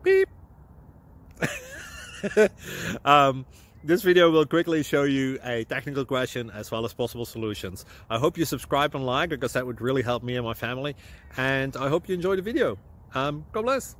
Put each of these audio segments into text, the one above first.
Beep. This video will quickly show you a technical question as well as possible solutions. I hope you subscribe and like, because that would really help me and my family. And I hope you enjoy the video. God bless.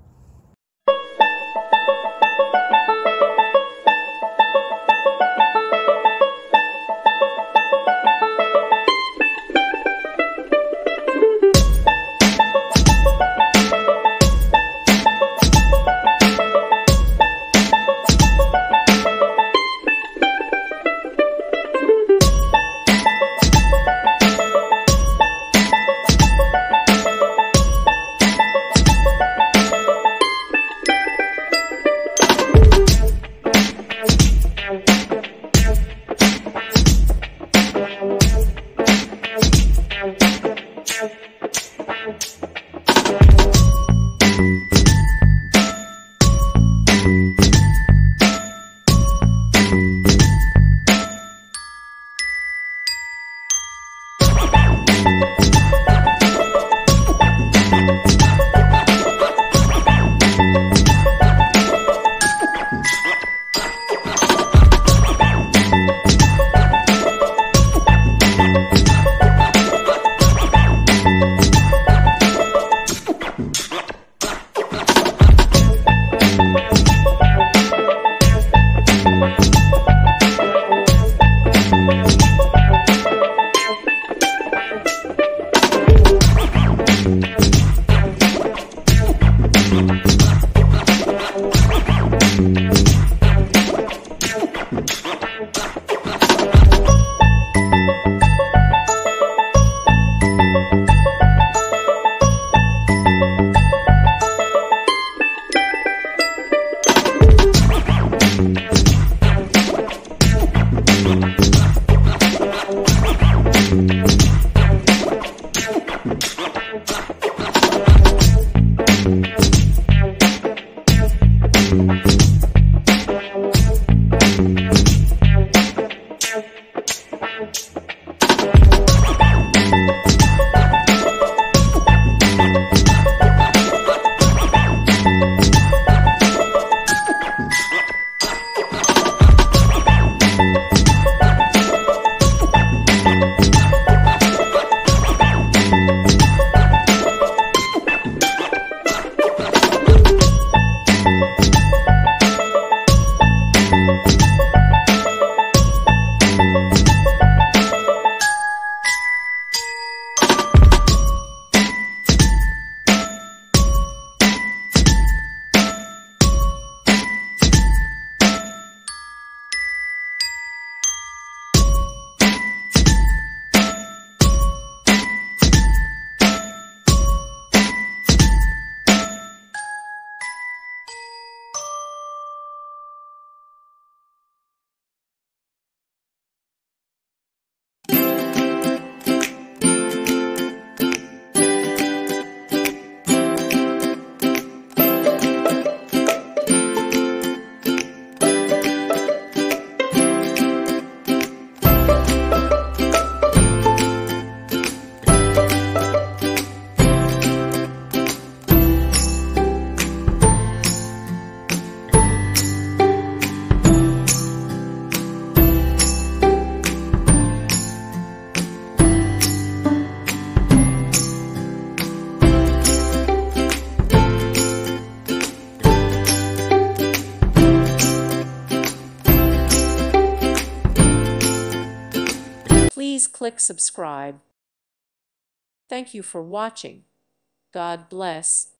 Please click subscribe. Thank you for watching. God bless.